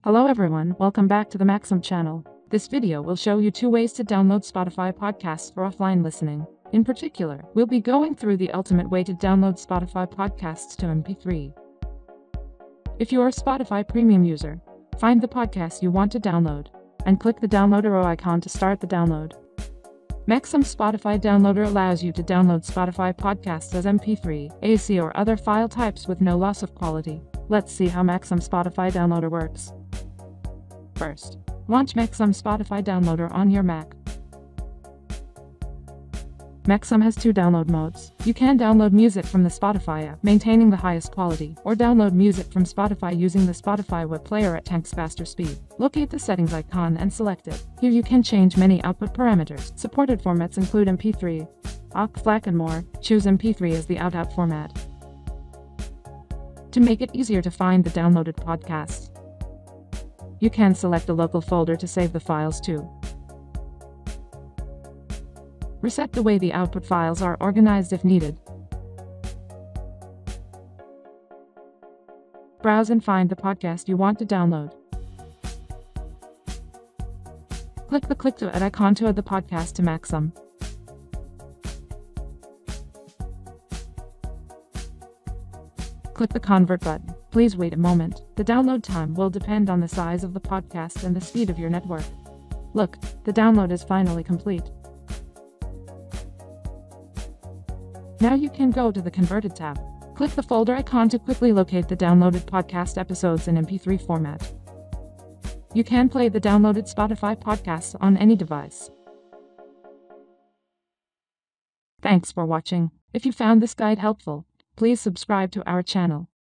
Hello everyone, welcome back to the Macsome channel. This video will show you 2 ways to download Spotify podcasts for offline listening. In particular, we'll be going through the ultimate way to download Spotify podcasts to MP3. If you're a Spotify premium user, find the podcast you want to download, and click the download arrow icon to start the download. Macsome Spotify Downloader allows you to download Spotify podcasts as MP3, AC or other file types with no loss of quality. Let's see how Macsome Spotify Downloader works. First, launch Macsome Spotify Downloader on your Mac. Macsome has 2 download modes. You can download music from the Spotify app, maintaining the highest quality, or download music from Spotify using the Spotify web player at 10x faster speed. Locate the settings icon and select it. Here you can change many output parameters. Supported formats include MP3, aux, FLAC and more. Choose MP3 as the out format. To make it easier to find the downloaded podcasts, you can select a local folder to save the files to. Reset the way the output files are organized if needed. Browse and find the podcast you want to download. Click the Click to Add icon to add the podcast to Macsome. Click the Convert button. Please wait a moment. The download time will depend on the size of the podcast and the speed of your network. Look, the download is finally complete. Now you can go to the Converted tab. Click the folder icon to quickly locate the downloaded podcast episodes in MP3 format. You can play the downloaded Spotify podcasts on any device. Thanks for watching. If you found this guide helpful, please subscribe to our channel.